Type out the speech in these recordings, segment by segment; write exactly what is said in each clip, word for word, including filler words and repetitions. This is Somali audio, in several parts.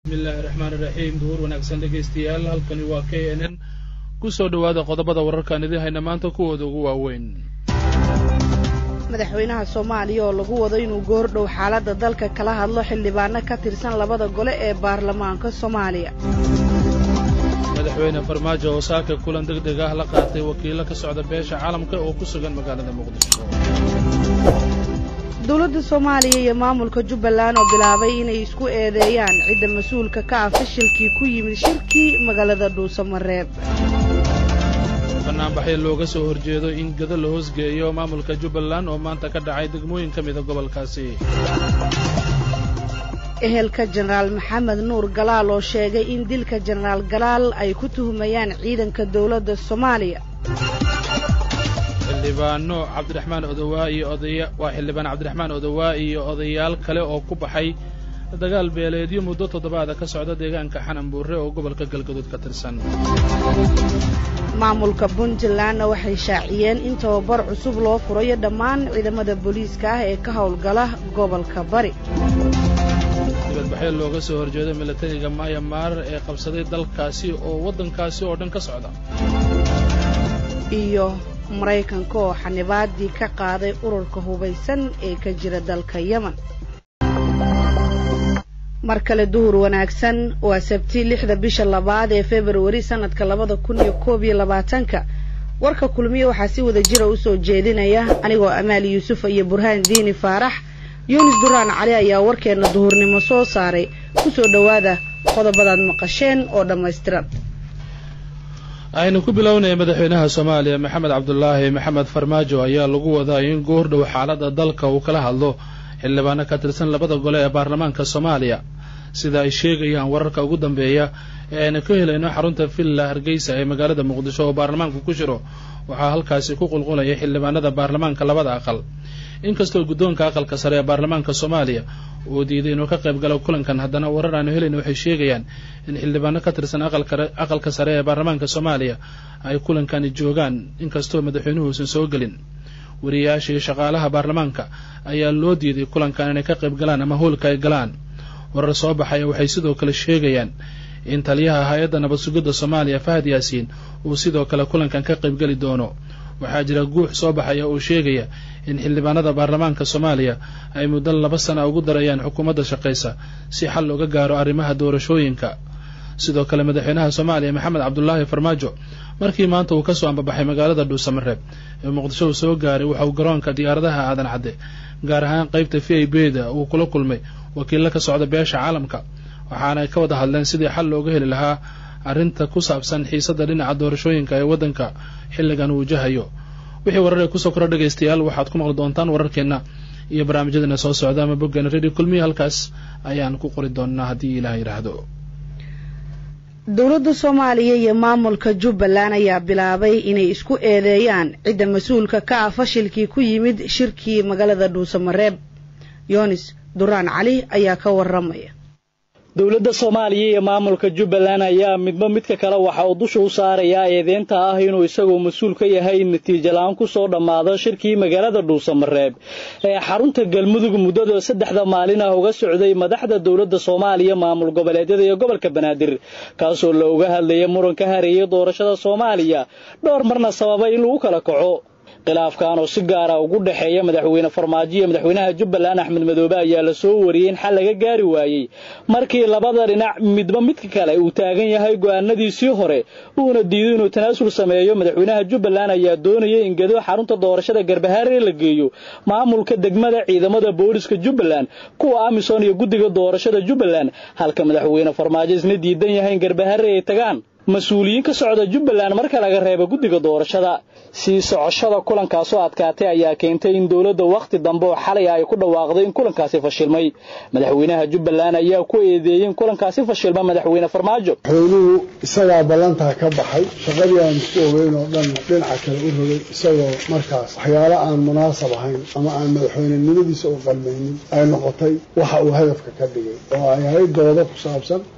bismillaahi raxmaani raxiim duhur wanaagsan dhegaystayaal halkani waa K N N ku soo dhawaada qodobada wararkaan idin hayna maanta kuwooda ugu waaweyn madaxweynaha Soomaaliya oo lagu wado inuu goordhow xaaladda dalka kala hadlo xildhibaano ka tirsan labada gole ee baarlamaanka Soomaaliya madaxweyne Farmaajo oo saaka kulan degdeg ah la qaatay wakiilo ka socda beesha caalamka oo ku sugan magaalada Muqdisho dawladda Soomaaliya iyo maamulka Jubbaland oo bilaabay inay isku eedeeyaan cidda mas'uulka ka ah fashilkii ku yimid shirkii magaalada Dhuusamareeb barnaamijyo looga soo horjeedo in gada la hoosgeeyo maamulka Jubbaland oo maanta ka dhacay degmooyin ka mid ah gobolkaasi ehelka Generaal Maxamed Nuur Galaal oo sheegay in dilka Generaal Galaal ay ku tuhumayaan ciidanka dawladda Soomaaliya xildhibaano Cabdiraxmaan Odawaa iyo odaya waa xildhibaan Cabdiraxmaan Odawaa iyo odayaal kale oo ku baxay dagaal beeleedyo muddo toddobaad ka socda deegaanka Xananbuure oo gobolka Galgaduud ka tirsan maamulka Puntland waxay shaaciyeen in tababar cusub loo furayo dhammaan ciidamada booliiska ah ee ka howlgala gobolka Bari dibadbaxyo looga soo horjeedo militariga Myanmar ee qabsaday dalkaasi oo waddankaasi oo dhan ka socda iyo Mareykanka oo xanibaadii ka qaaday ururka hubeysan ee ka jira dalka Yemen markale duhur wanaagsan waa Sabti lixda bisha labaad ee February sanadka labada kun iyo koob iyo labaatanka warka kulmiye waxa si wada jira u soo jeedinaya anigoo Amaali Yuusuf iyo Burhaan Diini Faarax Yuunus Duraan Cali ayaa warkeena duhurnimo soo saaray ku soo dhawaada qodobadaad maqasheen oo dhameystiran aynu ku bilownay madaxweynaha Soomaaliya Maxamed Cabdullaahi Maxamed Farmaajo ayaa lagu wadaa in goordhow xaaladda dalka uu kala hadlo xildhibaano ka tirsan labada gole ee baarlamaanka Soomaaliya sida ay sheegayaan wararka ugu dambeeya ee aynu ka helayno xarunta Villa Hargeysa ee magaalada Muqdisho oo baarlamaanku ku jiro waxaa halkaasi ku qulqulaya xildhibaanada baarlamaanka labada aqal inkastoo guddoonka aqalka sare ee baarlamaanka Soomaaliya uu diiday inuu ka qayb galo kulankan haddana warar aan helayno waxay sheegayaan in xildhibaano ka tirsan aqalka aqalka sare ee baarlamaanka Soomaaliya ay kulankani joogaan inkastoo madaxweynuhu uusan soo galin wariyaasha iyo shaqaalaha baarlamaanka ayaa loo diiday kulankan inay ka qayb galaan ama howlka ay galaan warar soo baxaya waxay sidoo kale sheegayaan in taliyaha hay'adda nabad sugidda Soomaaliya Fahad Yaasiin uu sidoo kale kulankan ka qayb gali doono waxaa jira guux soo baxaya oo sheegaya in xildhibaanada baarlamaanka Soomaaliya ay muddo laba sano ugu darayaan xukuumadda shaqeysa si xal looga gaaro arrimaha doorashooyinka sidoo kale madaxweynaha Soomaaliya Maxamed Cabdullaahi Farmaajo markii maanta uu ka soo ambabaxay magaalada Dhuusamareeb ee Muqdisho soo gaaray waxa uu garoonka diyaaradaha aadan cadde gaar ahaan qaybta V I P-da uu kula kulmay wakiilo ka socda beesha caalamka waxaana ay ka wada hadleen sidii xal looga heli lahaa arrinta ku saabsan xiisadda dhinaca doorashooyinka ee waddanka xilligan uu wajahayo wixii warar ay ku soo kordha dhagaystayaal waxaad ku maqli doontaan wararkeena iyo barnaamijyadeena soo socda ama boggeena radio kulmiye halkaas ayaan ku qori doonaa haddii Ilaahay yiraahdo dawladda Soomaaliya iyo maamulka Jubbaland ayaa bilaabay inay isku eedeeyaan cidda mas'uulka ka ah fashilkii ku yimid shirkii magaalada Dhuusamareeb Yuunus Duraan Cali ayaa ka waramaya dawladda Soomaaliya iyo maamulka Jubbaland ayaa midba midka kale waxa uu dusha u saarayaa eedeynta ah inuu isagu mas'uul ka yahay natiijo la'aan ku soo dhamaado shirkii magaalada Dhuusamareeb ee xarunta Galmudug muddada saddexda maalin ah uga socday madaxda dawladda Soomaaliya maamul goboleedyada iyo gobolka Banaadir kaas oo looga hadlayay muranka hareeyay doorashada Soomaaliya dhowr marna sababay in lagu kala kaco khilaafkan oo si gaar ah ugu dhaxeeya madaxweyne Farmaajo iyo madaxweynaha Jubbaland Axmed Madoobe ayaa la soo wariyay in xal laga gaari waayay markii labada dhinac midba midka kale uu taagan yahay go'aanadiisii hore uuna diiday inuu tanaasul sameeyo madaxweynaha Jubbaland ayaa doonayay in gado xarunta doorashada Garbaharre la geeyo maamulka degmada ciidamada booliska Jubbaland kuwa Amisom iyo guddiga doorashada Jubbaland halka madaxweyne Farmaajo isna diidan yahay in Garbaharre ay tagaan mas'uuliyiin ka socda Jubbaland marka laga reebo guddiga doorashada si socoshada kulankaas oo adkaatay ayaa keentay in dawladda waqti dambe oo xalay ay ku dhawaaqday in kulankaasi fashilmay madaxweynaha Jubbaland ayaa ku eedeeyay in kulankaasi fashilmay madaxweyne Farmaajo madaxweynuhu isaga balanta ka baxay shaqadii aan isku ogeyn oo dhan dhinaca kale u rogay isagoo markaas waxyaalo aan munaasab ahayn ama aan madaxweynenimadiisa u qalmaynin ay noqotay waxa uu hadafka ka dhigay oo ay ahayd doodo ku saabsan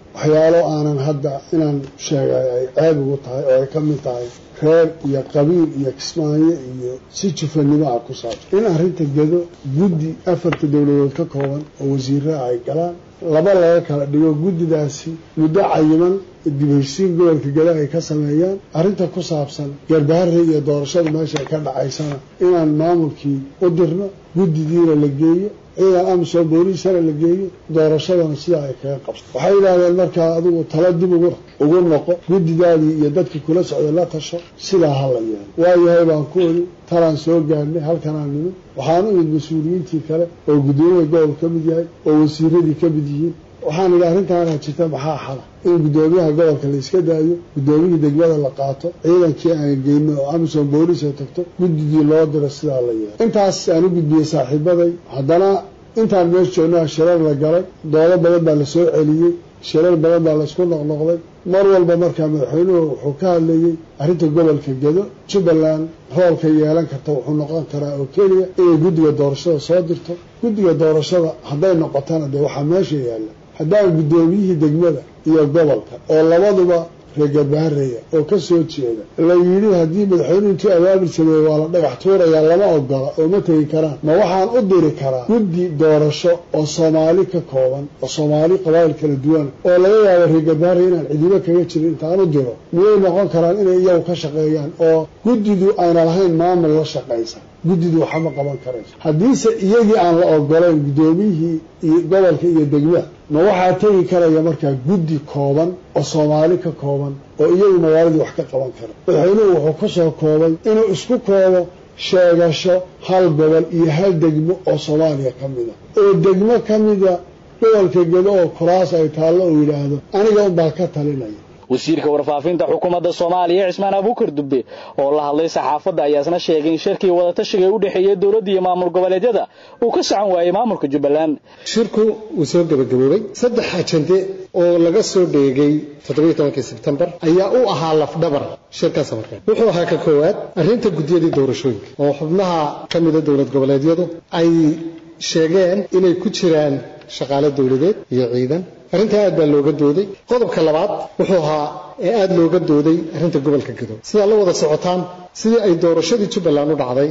waxyaalo aanan hadda inaan sheegay ay ceeb ugu tahay oo ay ka mid tahay reer iyo qabiil iyo kismaayo iyo si jufanimo ah ku saabsan in arrinta gedo guddi afarta dowladood ka kooban oo wasiiraha ay galaan laba laga kala dhigo guddidaasi muddo cayiman dib heshiisiin gobolka gedo ay ka sameeyaan arrinta ku saabsan garbaharre iyo doorashada meesha ka dhacaysana inaan maamulkii u dirno guddidiina la geeyo ciidan amisom booliisana la geeyo doorashadana sidaa ay kaga qabso waxay yidhaahdeen markaa adigu tala dib ugu ugu noqo guddidaadii iyo dadkii kula socday la tasho sidaa ha la yeelo waayahay baan ku oli talaan soo gaarnay halkanaan nimid waxaan u imid mas-uuliyiintii kale oo guddoomiyaha gobol ka mid yahay oo wasiiradii ka mid yihiin waxaan idhi arrintaana jirta maxaa xala in guddoomiyaha gobolka la iska daayo guddoomiyihii degmada la qaato ciidankii aan geyno oo amisom booliis ay tagto guddidii loo diro sidaa la yeelo intaas aan u gudbiyey saaxiibaday haddana intaan meesha joognaa shirar la galay doodo badan baa la soo celiyey shirar badan baa laysku noqnoqday mar walba markaa madaxweynuhu wuxuu ka hadlayey arrinta gobolka gedo jubbaland roolka yeelan karta wuxuu noqon karaa oo keliya inay guddiga doorashada soo dirto guddiga doorashada hadday noqotana dee waxaa meesha yaalla haddaan guddoomiyihii degmada iyo gobolka oo labaduba reer garbahareeya oo ka soo jeeda la yidhi haddii madaxweynuhu intuu abaabul sameeye waa la dhagax tuurayaa lama ogola oo ma tegi karaan ma waxaan u diri karaa guddi doorasho oo soomaali ka kooban oo soomaali qabaa'il kala duwan oo laga yaabo reer garbaharey inaan cidibo kaga jirin intaan u diro miyay noqon karaan inay iyagu ka shaqeeyaan oo guddidu ayna lahayn maamul la shaqaysa guddidu waxama qaban karayso haddiise iyagii aan la ogolayn guddoomiyihii iyo gobolka iyo degmada ma waxaa tegi karaya markaa guddi kooban oo soomaali ka kooban oo iyagu magaaladii wax ka qaban kara madaxweynuhu wuxuu ku soo koobay inuu isku koobo sheegasho hal gobol iyo hal degmo oo soomaaliya ka mida oo degmo ka mida gobolka gedo oo kuraas ay taallo uu yidhaahdo aniga unbaa ka talinaya wasiirka warfaafinta xukuumadda Soomaaliya Cismaan Abuukar Dubbe oo la hadlay saxaafadda ayaa isna sheegay in shirkii wada tashiga u dhaxeeyay dawladda iyo maamul goboleedyada uu ka socon waayay maamulka Jubbaland shirku uu soo gabagaboobay saddex ajende oo laga soo dheegay toddoba iyo tobankii Sebtembar ayaa u ahaa lafdhabar shirka samarkan wuxuu ahaa ka koowaad arrinta gudiyada doorashooyinka oo xubnaha kamida dawlad goboleedyadu ay sheegeen inay ku jiraan shaqaale dawladeed iyo ciidan arrinta aad baa looga dooday qodobka labaad wuxuu ahaa ee aad looga dooday arrinta gobolka Gedo sida la wada socotaan sidii ay doorashadii Jubbaland u dhacday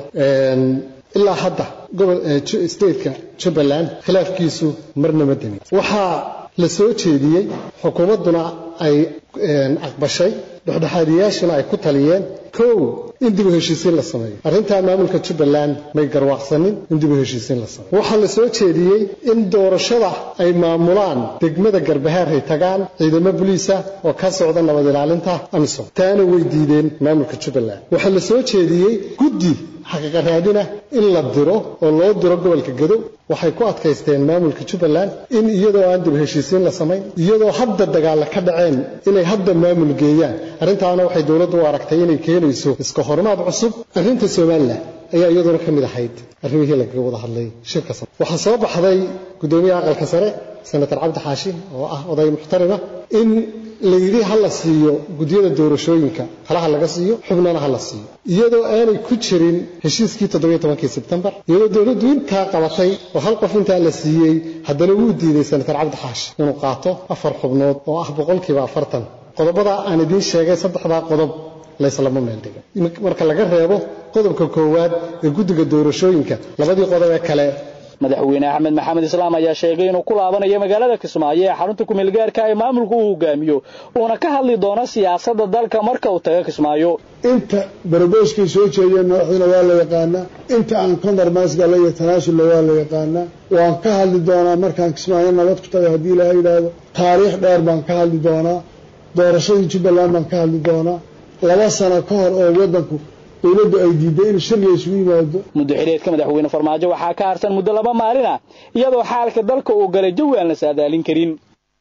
ilaa hadda gobol state-ka Jubbaland khilaafkiisu marna ma damin waxa la soo jeediyay xukuumaduna ay aqbashay dhexdhexaadiyaashana ay ku taliyeen kow in dib u heshiisiin la sameeyo arrinta maamulka Jubbaland may garwaaqsanin in dib u heshiisiin la sameeyo waxa la soo jeediyay in doorashada ay maamulaan degmada Garbaharey tagaan ciidamada booliska oo ka socda nabad ilaalinta amisom taana way diideen maamulka Jubbaland waxa la soo jeediyay guddi xaqiiqo raadina in la diro oo loo diro gobolka Gedo waxay ku adkaysteen maamulka Jubbaland in iyadoo aan dib u heshiisiin la sameeyo iyadoo hadda dagaal ka dhaceen inay hadda maamul geeyaan arrintaana waxay dawladdu u aragtay inay keenayso iska hormaad cusub arrinta Soomaaliland ayaa iyaduna ka mid ahayd arrimihii laga wada hadlay shirka waxa soo baxday gudoomiyaha aqalka sare senator Cabdi Xaashi oo ah oday muxtarima in leeyri hala siiyo gudiyada doorashooyinka halaha laga siiyo xubnaha hala siiyo iyadoo aanay ku jirin heshiiskii toddoba iyo tobankii Sebtembar iyadoo dawladdu inta qabatay oo hal qof inta la siiyay haddana uu diiday senator Cabdi Xaashi inuu qaato afar xubnood oo ah boqolkiiba afartan qodobada aan idin sheegay saddexda qodob la islaamo meel dhiga marka laga reebo qodobka koowaad ee guddiga doorashooyinka labadii qodob ee kale madaxweyne Axmed Maxamed Islaam ayaa sheegay inuu ku laabanayo magaalada Kismaayo ee xarunta ku meel gaarka ee maamulku uu hogaamiyo oo ka hadli doona siyaasadda dalka marka uu tago Kismaayo inta barabooskii soo jeediyay madaxweyne waa la yaqaana inta aan compromise galay tanaasul waa la yaqaana waan ka hadli doonaa markaan Kismaayo nabad ku tago hadii la yiraahdo taariikh dheer baan ka hadli doonaa doorashadii Jubbaland baan ka hadli doonaa laba sano ka hor oo wadanku dawladdu ay diiday in shir la isugu yimaado muddo xileedka madaxweyne Farmaajo waxa ka harsan muddo laba maalin ah iyadoo xaalka dalka uu galay jawi aan la saadaalin karin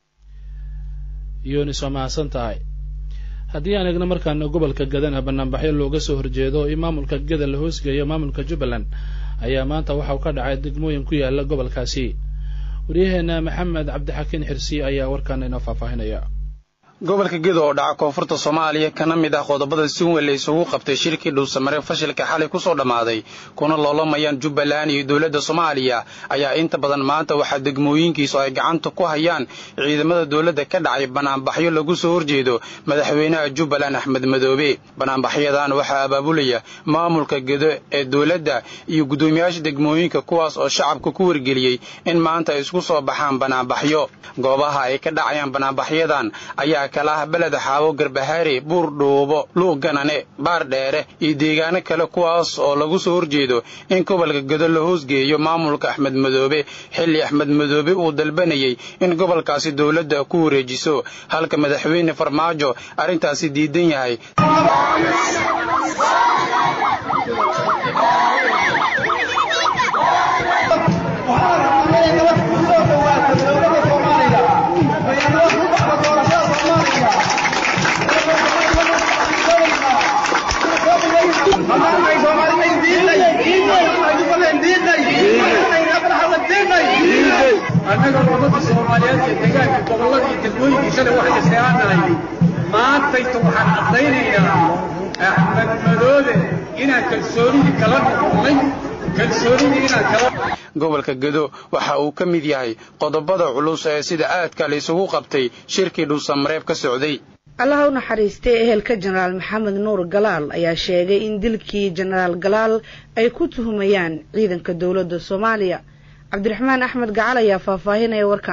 yooni Soomaalisan tahay haddii aan eegno markaan gobolka Gadana banaanbaxyo looga soo horjeedo in maamulka Gada la hoosgeeyo maamulka Jubbaland ayaa maanta waxa uu ka dhacay degmooyin ku yaala gobolkaasi wariyaheena Maxamed Cabdi Xakiin Xirsi ayaa warkaan inoo faahfaahinaya gobolka Gedo oo dhaca koonfurta Soomaaliya kana mid ah qodobada si weyn la isugu qabtay shirkii dhuusamareeb fashilka xalay ku soo dhamaaday kuna loolamayaan Jubbaland iyo dawladda Soomaaliya ayaa inta badan maanta waxa degmooyinkiisu ay gacanta ku hayaan ciidamada dawladda ka dhacay banaanbaxyo lagu soo horjeedo madaxweynaha Jubbaland Axmed Madoobe banaanbaxyadan waxa abaabulaya maamulka Gedo ee dawladda iyo gudoomiyaasha degmooyinka kuwaas oo shacabka ku wargeliyay in maanta ay isku soo baxaan banaanbaxyo goobaha ay ka dhacayaan banaanbaxyadan ayaa kala balad xaawo Garbahaare Buur Dhoobo Luuganane Baar Dheere iyo deegaano kale kuwaas oo lagu soo horjeedo in gobolka Gedo la hoosgeeyo maamulka Axmed Madoobe xilli Axmed Madoobe uu dalbanayay in gobolkaasi dawladda ku wareejiso halka madaxweyne Farmaajo arintaasi diidan yahay annaga wadada Soomaaliyeed ee deegaanka gobolada degmooyinkiisa waxa ka saaranahay maanta waxaan cadaynayaa Axmed Madoobe inaan kalsoonida kala noqonay kalsoonida inaan kala gobolka Gedo waxa uu ka mid yahay qodobada culus ee sida aadka la isugu qabtay shirkii dhuusamareeb ka socday Allah u naxariistay ehelka Generaal Maxamed Nuur Galaal ayaa sheegay in dilkii Generaal Galaal ay ku tuhumayaan ciidanka dawladda Soomaaliya Cabdiraxmaan Axmed Gacal ayaa faahfaahinaya warka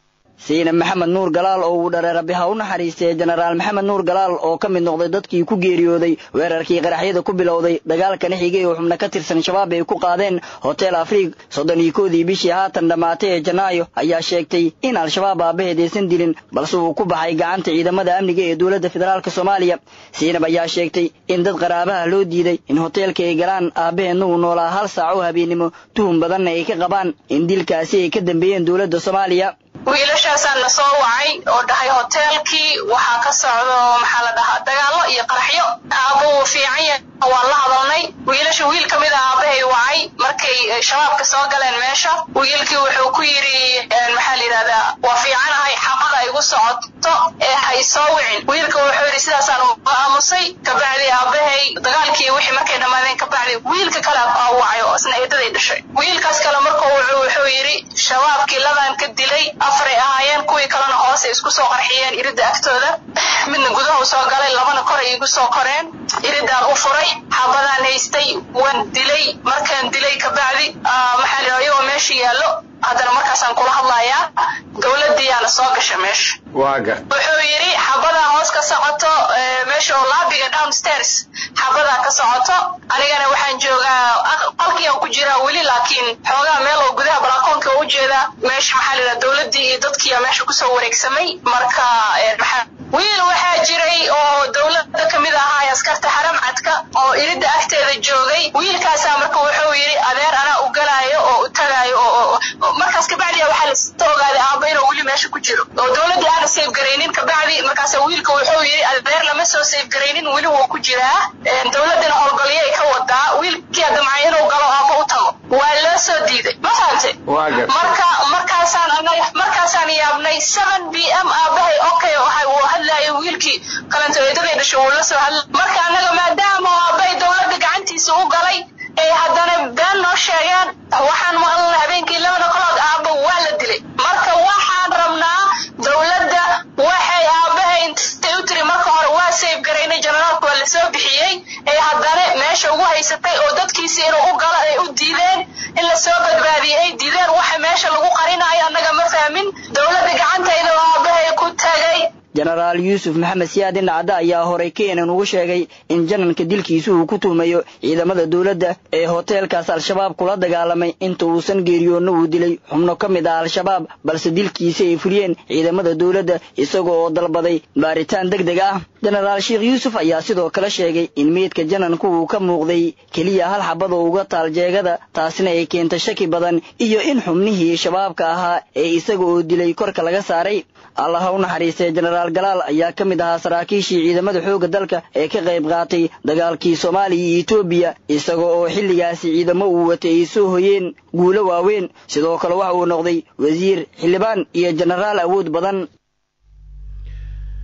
Siina Maxamed Nuur Galaal oo uu dhareer Rabiha u naxariistay Generaal Maxamed Nuur Galaal oo ka mid noqday dadkii ku geeriyooday weerarkii qaraxyada ku bilowday dagaalka xigay oo xubna ka tirsan shabaab ay ku qaadeen Hotel Afrique soddon iyo kow-dii bishii haatan dhamaatay ee Janaayo ayaa sheegtay in al-shabaab aabaheedaysan dilin balse uu ku baxay gacanta ciidamada amniga ee dawladda federaalka Soomaaliya Siina ayaa sheegtay in dad qaraabaha loo diiday in hotelka ay galaan aabaheedna uu noolaa hal saac oo habeenimo tuhun badan ay ka qabaan in dilkaasi ay ka dambeeyeen dawladda Soomaaliya wiilashaasaan la soo wacay oo dhahay hotelkii waxa ka socdo maxaa la dhahaa dagaalo iyo qaraxyo aabo fiican yahay waa la hadalnay wiilasha wiil kamid ah aabahay wacay markay shabaabka soo galeen meesha wiilkii wuxuu ku yiri maxaa la yiraahdaa waa fiicanahay xaqada igu socoto ee hay soo wicin wiilka wuxuu yiri sidaasaan u aamusay ka bacdi aabahay dagaalkii wixii markay dhamaadeen ka bacdi wiilka kale aa wacay oo isna eedaday dhashay wiilkaas kale markuu wuxuu yiri shabaabkii ladan ka dilay afray ahaayeen kuwii kalena hoose isku soo qarxiyeen irida agtooda midna gudaha soo galay labana kor igu soo koreen iridaan u furay xabadaan haystay waan dilay markaan dilay ka bacdi maxaa la yiraahdaa meesha yaalo hadana markaasaan kula hadlayaa dawladdiyaana soo gashay meesha waaga wuxuu yiri xabada hoos ka socoto meesha oo laabiga downstairs xabada ka socoto anigana waxaan joogaa qolkii aan ku jiraa wali laakiin xoogaa meel oo gudaha balkoonka u jeeda meesha maxaa la yiraahdaa dawladdii iyo dadkii meesha ku soo wareegsamay marka maxaa wiil waxaa jiray oo dawladda kamid ahaa askarta xaram cadka oo irida agteeda joogay wiilkaas marka wuxuu yiri adeer ana u galaayo oo u tagaayo oo markaas ka bacdi waxa la soo ogaaday aaba inuu wali meesha ku jiro oo dawladda aan save gareynin ka bacdi markaas wiilka wuxuu yiri adeer lama soo save gareynin wali wuu ku jiraa dawladda howlgaliyay ka wadaa wiilkii damcay inuu galo aaba u tago waa la soo diiday ma fahamtay marka markaasaan anaga markaasaan yaabnay seven p m aabahay okay waxa uu hadlayo wiilkii kalanta eedaday dhashay uu la soo hadlay marka anaga maadaama aabay dawladda gacantiisa u galay ee haddana been noo sheegeen waxaan maqlay habeenkii labada qolood aaba waa la dilay marka waxaan rabnaa dawladda waxay aabahay intay u tiri marka hore waa save gareynay generaalku waa la soo bixiyay ee haddana meesha ugu haysatay oo dadkiisa inuu u galo ay u diideen in la soo badbaadiyay ay diideen waxa meesha lagu qarinayo annaga ma fahmin dawladda gacantayda aabahay ku tagay Generaal Yuusuf Maxamed Siyaadin Dhacda ayaa horay keenan ugu sheegay in jananka dilkiisu uu ku tuumayo ciidamada dawladda ee hotelkaas al-shabaab kula dagaalamay inta uusan geeriyoona uu dilay xubno ka mid ah al-shabaab balse dilkiisa ay fuliyeen ciidamada dawladda isagoo oo dalbaday baaritaan degdeg ah Generaal Sheekh Yuusuf ayaa sidoo kale sheegay in meedka jananku uu ka muuqday kaliya hal xabad oo uga taal jeegada taasina ay keentay shaki badan iyo in xubnihii shabaabka ahaa ee isaga oo dilay korka laga saaray Allah u naxariistay Generaal Galaal ayaa ka mid ahaa saraakiishii ciidamada xoogga dalka ee ka qayb qaatay dagaalkii Soomaaliya iyo Itoobiya isagoo oo xilligaasi ciidamo uu watay ay soo hoyeen guulo waaweyn sidoo kale waxa uu noqday wasiir xildhibaan iyo generaal awood badan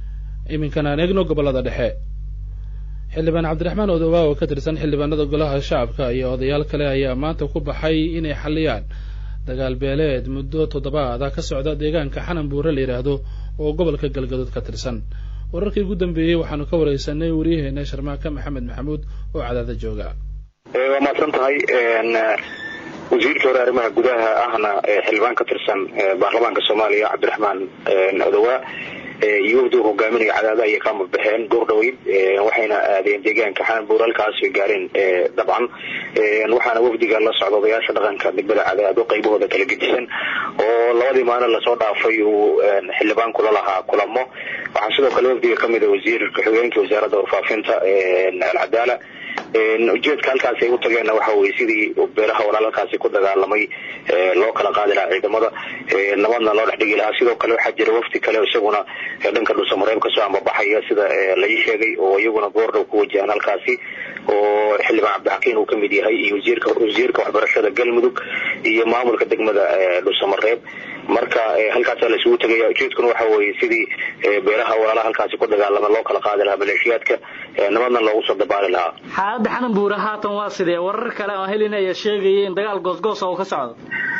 iminkana aan eegno gobollada dhexe xildhibaan cabdiraxmaan odowaa oo ka tirsan xildhibaanada golaha shacabka iyo odayaal kale ayaa maanta ku baxay inay xalliyaan dagaal beeleed muddo toddobaad ah ka socda deegaanka xanan buure la yidhaahdo oo gobolka galgaduud ka tirsan wararkii ugu dambeeyey waxaanu ka wareysanay wariyaheena sharmaaka maxamed maxamuud oo cadaada jooga waa mahadsan tahay wasiirka hore arrimaha gudaha ahna xildhibaan ka tirsan baarlamaanka soomaaliya cabdiraxmaan odowaa iyo wafdi hogaaminaya cadaada ayay ka mudbaxeen goor dhaweyd waxayna aadeen deegaanka xanan buure halkaas ay gaareen dabcan waxaana wafdiga la socda odayaasha dhaqanka degmada cadaado qaybahooda kala gedisan oo labadii maalin lasoo dhaafay uu xildhibaan kula lahaa kulamo waxaa sidoo kale wafdiga kamid a wasiirka xogeenka wasaaradda warfaafinta alcadaala ujeedka halkaasi ay u tageenna waxa weye sidii beelaha walaalalkaasi ku dagaalamay loo kala qaadi lahaa ciidamada nabadna loo dhex dhigi lahaa sidoo kale waxaa jira wafdi kale isaguna dhanka dhuusamareeb kasoo ambabaxaya sida lai sheegay oo iyaguna goordhow ku wajahaan halkaasi oo xildhibaan cabdixakiin uu kamid yahay iyo wasiirka wasiirka waxbarashada galmudug iyo maamulka degmada dhuusamareeb marka halkaasa la isugu tegaya ujeedkuna waxa weye sidii beelaha walaalaha halkaasi ku dagaalama loo kala qaadi lahaa maleeshiyaadka nabadna loogu soo dabaali lahaa. xaaladda xanan buure haatan waa sidee warar kale oo helinaya sheegaya in dagaal goosgoos oo ka socdo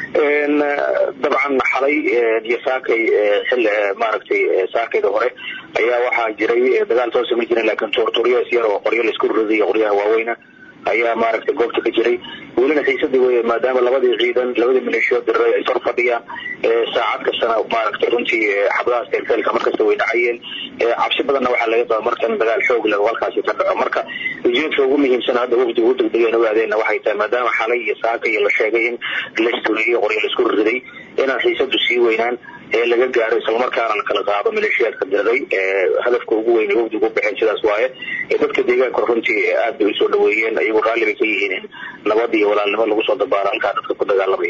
dabcan xalay iyo saakay xilli maaragtay saakayda hore ayaa waxaa jiray dagaal soo samayn jiray laakiin toortooriyo yar oo qoryo la isku riday qoryaha waaweyna ayaa maaragtay goobta ka jiray welina xiisadii wey maadaama labadii ciidan labadii maleeshiyood diray ay sor fadhiyaan saacad kastana maaragtay runtii xabadahaas teelteelka markasta way dhacayeen cabsi badanna waxaa laga qaba markan dagaal xoog leh oo halkaasi ka dhaco marka ujeedka ugu muhiimsan hadda wafdiga u degdegeen ogaadeenna waxay tahay maadaama xalay iyo saaka iyo la sheegay in la isturiyey qoryo la isku riday inaan xiisadu sii weynaan ee laga gaaro islamarkaana la kala qaado maleeshiyaadka diray hadafka ugu weyn ee wafdiga u baxeen sidaas waaye dadka deegaanka runtii aad bay usoo dhaweeyeen iyagoo raalli bay ka yihiin in nabad iyo walaalnimo lagu soo dabaalo halkaa dadka ku dagaalamaya.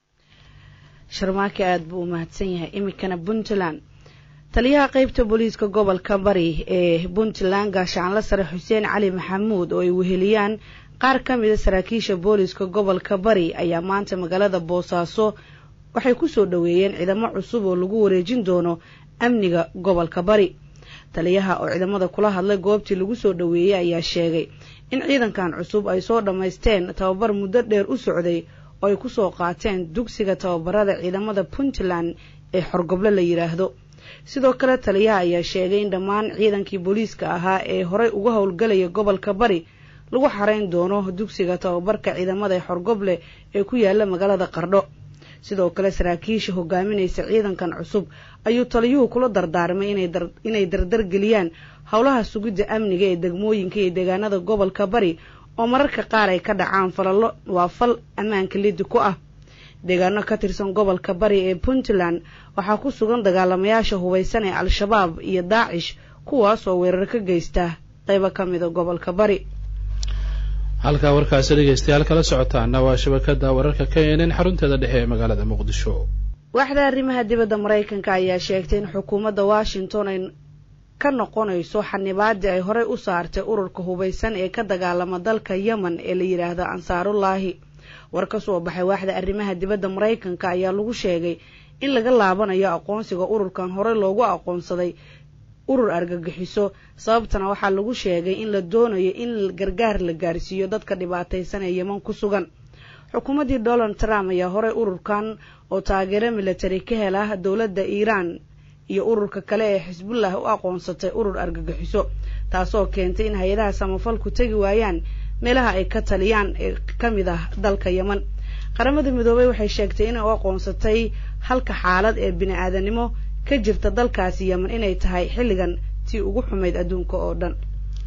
sharmaake aad buu u mahadsan yahay. iminkana puntland taliyaha qaybta booliiska gobolka bari ee puntland gaashaanle sare xuseen cali maxamuud oo ay weheliyaan qaar ka mida saraakiisha booliiska gobolka bari ayaa maanta magaalada boosaaso waxay ku soo dhaweeyeen ciidamo cusub oo lagu wareejin doono amniga gobolka bari. taliyaha oo ciidamada kula hadlay goobtii lagu soo dhaweeyey ayaa sheegay in ciidankan cusub ay soo dhammaysteen tababar muddo dheer u socday oo ay kusoo qaateen dugsiga tababarada ciidamada puntland ee xorgoble la yidhaahdo. sidoo kale taliyaha ayaa sheegay in dhammaan ciidankii booliiska ahaa ee horey uga howlgalaya gobolka bari lagu xarayn doono dugsiga tababarka ciidamada ee xorgoble ee ku yaala magaalada qardho. sidoo kale saraakiisha hogaaminaysa ciidankan cusub ayuu taliyuhu kula dardaarmay inay dardar geliyaan howlaha sugidda amniga ee degmooyinka iyo deegaanada gobolka bari oo mararka qaar ay ka dhacaan falallo waa fal ammaanka liddi ku ah. deegaano ka tirsan gobolka bari ee puntland waxaa ku sugan dagaalamayaasha hubaysan ee al-shabaab iyo daacish kuwaas oo weerar ka geysta qaybo ka mida gobolka bari. halkaa warkaasi dhegeystayaal kala socotaana waa shabakada wararka ka eeneen xarunteeda dhexe ee magaalada muqdisho. waaxda arrimaha dibadda maraykanka ayaa sheegtay in xukuumadda washington ay ka noqonayso xanibaadii ay horey u saartay ururka hubaysan ee ka dagaalama dalka yemen ee la yidhaahdo ansaarullaahi. war ka soo baxay waaxda arrimaha dibadda maraykanka ayaa lagu sheegay in laga laabanayo aqoonsiga ururkan horey loogu aqoonsaday urur argagixiso. sababtana waxaa lagu sheegay in la doonayo in gargaar la gaarsiiyo dadka dhibaataysan ee yeman ku sugan. xukuumaddii donald trump ayaa horey ururkan oo taageero military ka hela dowladda iiraan iyo ururka kale ee xisbullah u aqoonsatay urur argagixiso, taasoo keentay in hay-adaha samafalku tegi waayaan meelaha ay ka taliyaan ee ka mid ah dalka yeman. qaramada midoobay waxay sheegtay inay u aqoonsatay halka xaalad ee bini-aadanimo ka jirta dalkaasi yemen inay tahay xilligan tii ugu xumayd adduunka oo dhan.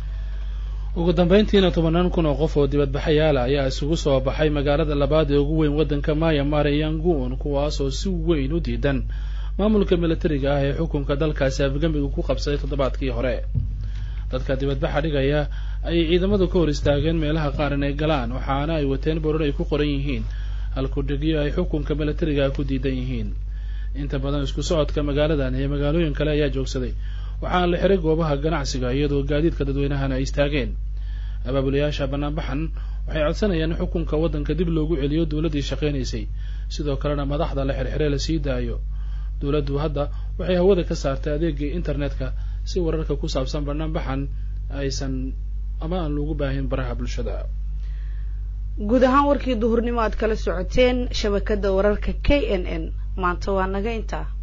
ugu dambeyntiina tobanaan kun oo qof oo dibadbaxayaala ayaa isugu soo baxay magaalada labaad ee ugu weyn waddanka Myanmar ee Yangon, kuwaas oo si weyn u diidan maamulka militariga ah ee xukunka dalkaasi afgambiga ku qabsaday toddobaadkii hore. dadka dibadbaxa dhigaya ay ciidamadu ka hor istaageen meelaha qaar inay galaan, waxaana ay wateen boorar ay ku qoran yihiin halku dhigyo ay xukunka militariga ku diidan yihiin. inta badan isku socodka magaaladan iyo magaalooyin kale ayaa joogsaday, waxaana la xiray goobaha ganacsiga iyadoo gaadiidka dadweynahana ay istaageen. abaabulayaasha banaanbaxan waxay codsanayaan in xukunka waddanka dib loogu celiyo dowladdii shaqaynaysay, sidoo kalena madaxda la xirxiray la sii daayo. dowladdu hadda waxay hawada ka saartay adeegii internetka si wararka ku saabsan banaanbaxan aysan ama aan lagu baahin baraha bulshada. guud ahaan warkii duhurnimo aad kala socoteen shabakada wararka K N N maanta waa naga intaa.